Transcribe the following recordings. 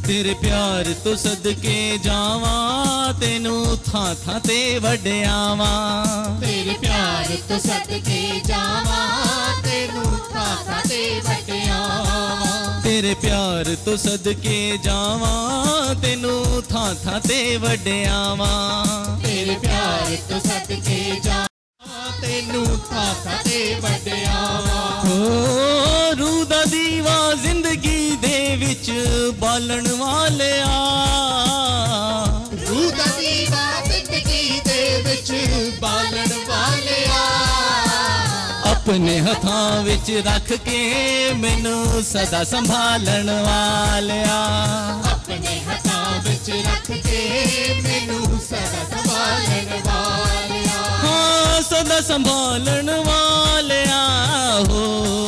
तेरे प्यार तो सदके जावा तेनू थां थां ते वड्यावा। तेरे प्यार तो सदके जावा तेनू थां थां ते वड्यावा। तेरे प्यार तो सदके जावा तेनू थां थां ते वड्यावा। तेरे प्यार तो सदके जावा तेनू थां थां ते वड्यावा। ओ रूह दा दीवा जिंदगी दे विच बालन वालिया। रूह दा दीवा जिंदगी दे विच बालन वालिया। अपने हथां विच रख के मैनू सदा संभालन वालिया। अपने हथां विच रख के मैनू सदा संभालन वालिया। हाँ सदा संभालन वालिया हो।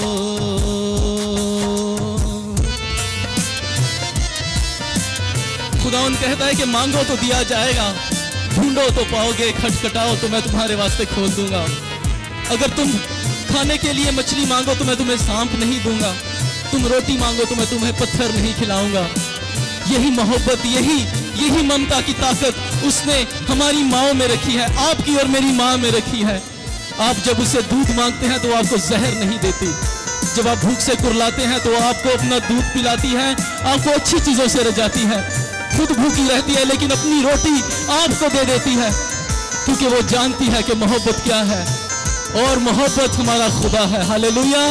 खुदावन कहता है कि मांगो तो दिया जाएगा, ढूंढो तो पाओगे, खटखटाओ तो मैं तुम्हारे वास्ते खोल दूंगा। अगर तुम खाने के लिए मछली मांगो तो मैं तुम्हें सांप नहीं दूंगा। तुम रोटी मांगो तो मैं तुम्हें पत्थर नहीं खिलाऊंगा। यही मोहब्बत, यही ममता की ताकत उसने हमारी माँओं में रखी है, आपकी और मेरी माँ में रखी है। आप जब उसे दूध मांगते हैं तो आपको जहर नहीं देती। जब आप भूख से कुरलाते हैं तो आपको अपना दूध पिलाती है, आपको अच्छी चीजों से रजाती है। खुद भूखी रहती है लेकिन अपनी रोटी आपको दे देती है, क्योंकि वो जानती है कि मोहब्बत क्या है, और मोहब्बत हमारा खुदा है। हालेलुया।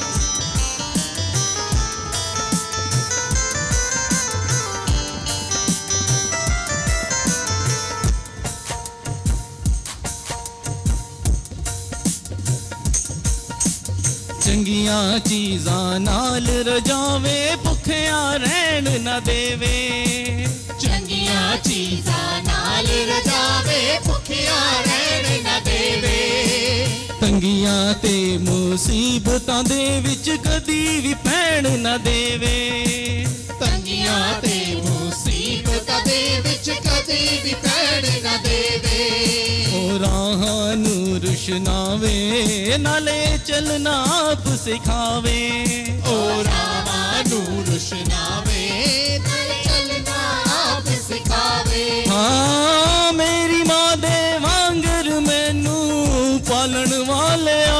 चंगियां चीज़ां नाल रजावे, भुखिया रहन न देवे। चंगियां चीज़ां नाल रजावे, भुखिया रहन न देवे। तंगियां ते मुसीबतां दे विच कदी भी पैण न देवे। तंगियां ते मुसीबतां दे विच कदी भी पैण न देवे। ओ राहां नू रुशनावे, नाले चलना आप सिखावे। ओ राहां नू रुशनावे, नाले चलना आप सिखावे। हाँ मेरी माँ दे वांगर मैनू पालन वालिया।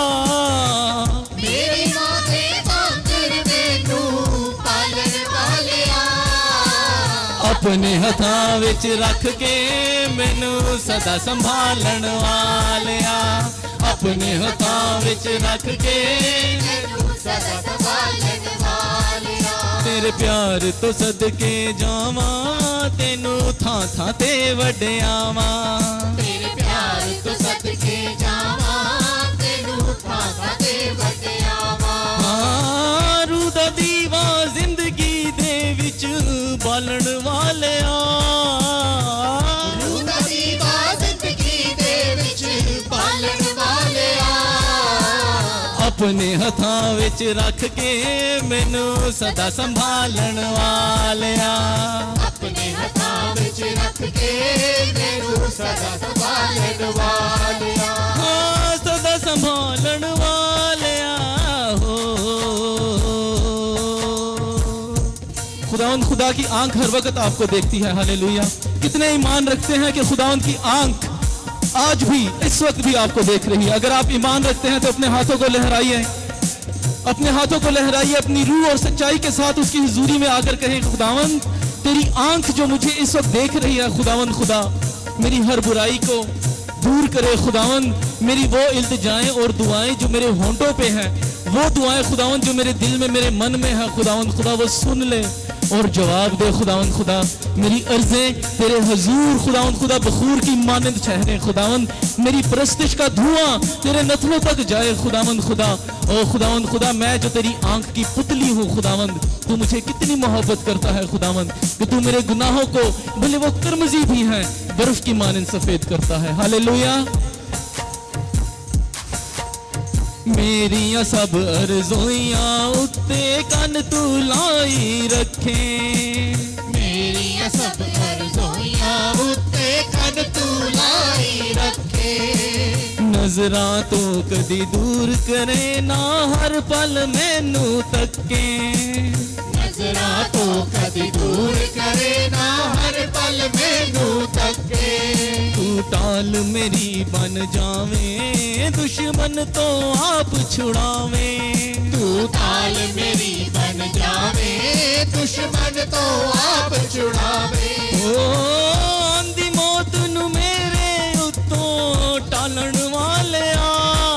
मेरी माँ दे वांगर मैनू पालन वालिया। अपने हथां विच रख के मैनू सदा संभालन वालिया। अपने हथां विच रख के मैनू सदा संभालन वालिया। तेरे प्यार तो सदके जावा तेनू थां थां ते वड्यावा। तेरे प्यार तो सदके जावा तेनू थां थां ते वड्यावा। हाँ रूह दा दीवा जिंदगी दे विच बालन वालिया। रूह दा दीवा जिंदगी दे विच बालन वालिया। अपने हथां विच रख के मैनू सदा संभालन वालिया। अपने हथां विच रख के मैनू सदा संभालन वालिया। हाँ सदा संभालन वालिया हो। खुदावंद खुदा की आंख हर वक्त आपको देखती है। हालेलुया। कितने ईमान रखते हैं कि खुदावंद की आंख आज भी इस वक्त भी आपको देख रही है। अगर आप ईमान रखते हैं तो अपने हाथों को लहराइए, अपने हाथों को लहराइए, अपनी रूह और सच्चाई के साथ उसकी हुजूरी में आकर कहें, खुदावंद तेरी आंख जो मुझे इस वक्त देख रही है, खुदावंद खुदा मेरी हर बुराई को दूर करे। खुदावंद मेरी वो इल्तिजाएं और दुआएं जो मेरे होंठों पे हैं, वो दुआएं खुदावंद जो मेरे दिल में मेरे मन में है, खुदावंद खुदा वो सुन ले और जवाब दे। खुदावंद खुदा मेरी अर्जें तेरे हजूर खुदावंद खुदा बखूर की मानंद ठहरे। खुदावंद मेरी परस्तिश का धुआं तेरे नथनों तक जाए। खुदावंद खुदा ओ खुदावंद खुदा मैं जो तेरी आंख की पुतली हूँ, खुदावंद तू मुझे कितनी मोहब्बत करता है खुदावंद, कि तू मेरे गुनाहों को भले वो कर्मजी भी हैं बर्फ की मानंद सफेद करता है। हालेलुया। मेरिया सब अर्ज़ोइयां उत्ते कन तू लाई रखे। मेरिया सब अर्ज़ोइयां उत्ते कन तू लाई रखे। नजरा तो कदी दूर करे ना हर पल मैनू तके। नजरां तो कदी दूर करे ना, हर पल मैनू तके। तू टाल मेरी बन जावे, दुश्मन तो आप छुड़ावे। तू ताल मेरी बन जावे, दुश्मन तो आप छुड़ावे। ओ आंधी मौत नू मेरे उत्तों टालन वालिया,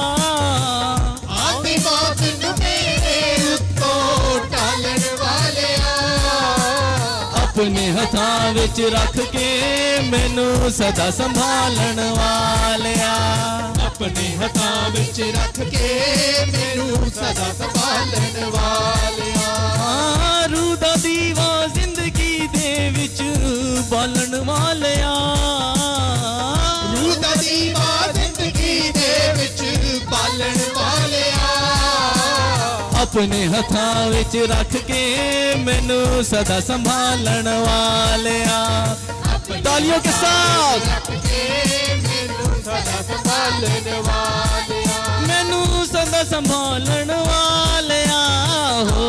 आंधी मौत नू मेरे उत्तों टालन वालिया। अपने हथां विच रख के मैनू सदा संभालन वालिया। अपने हथां विच रख के मैनू सदा संभालन वालिया। रूह दा दीवा जिंदगी दे विच बालन वालिया। रूह दा दीवा जिंदगी दे विच बालन वालिया। अपने हथां विच रख के मैनू सदा संभालन वालिया। तालियों के साथ मैनू सदा संभालन वालिया। मैनू सदा संभालन वालिया हो।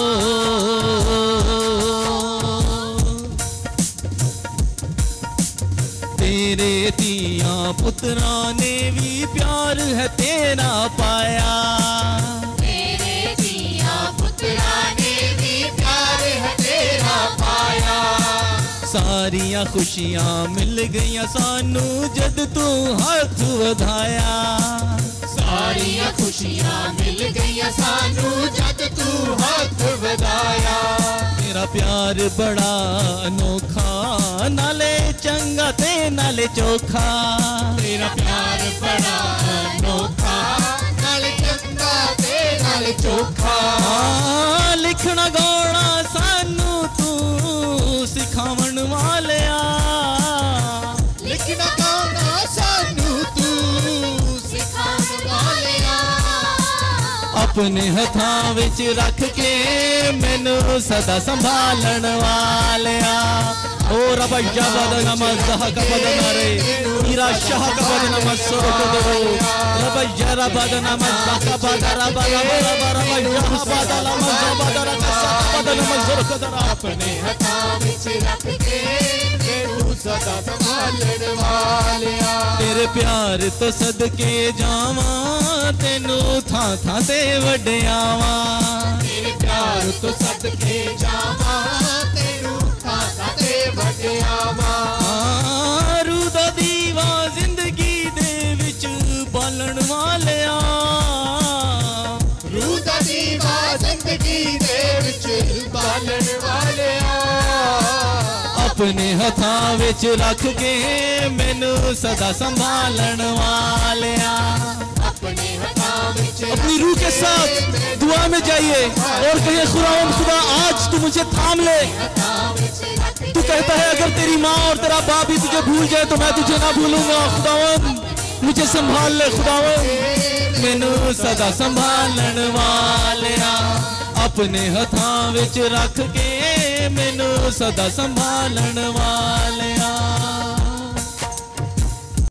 तेरे तियां पुत्रा ने भी प्यार है तेरा पाया। तेरे दिया पुत्रा ने भी प्यार है तेरा पाया। सारियां खुशियां मिल गईयां सानू जद तू हाथ वधाया। सारियां खुशियां मिल गईयां सानू जद तू हाथ वधाया। तेरा प्यार बड़ा अनोखा, नाले चंगा ते नाले चोखा। तेरा प्यार बड़ा अनोखा, नाले चंगा ते नाले चोखा। लिखना गाना सानू तू सिखावन वालिया। लिखना गाना सानू तू सिखावन वालिया। अपने हथां विच रख के मैनू सदा संभालन वालिया। ओ रबैया बदना मज़ह का बदना रे, मीरा शाह का बदना मसर को दो। रबैया बदना मज़ह का बदरा बदरा बदरा रबैया बदला मज़ह बदरा का बदना मसर को दो। अपने हथां विच रख के मैनू सदा संभालन वालिया। तेरे प्यार तो सदके जावा, तेनू थां थां ते वड्यावा। तेरे प्यार तो सदके जावा, तेनू थां थां ते वड्यावा। रूह दा दीवा जिंदगी दे विच बालन वालिया। रूह दा दीवा जिंदगी दे विच बालन वालिया। अपने हथां विच रख के मैनू सदा संभालन वालिया। अपने हथां विच अपनी रूह के साथ दुआ में जाइए और कहिए खुदावंद खुदा आज तू मुझे थाम ले। तू कहता है अगर तेरी माँ और तेरा बाप भी तुझे भूल जाए तो मैं तुझे ना भूलूंगा। खुदावंद मुझे संभाल ले, खुदावंद मैनू सदा संभालन वालिया। अपने हथां विच रख के मैनू सदा संभालन वालिया।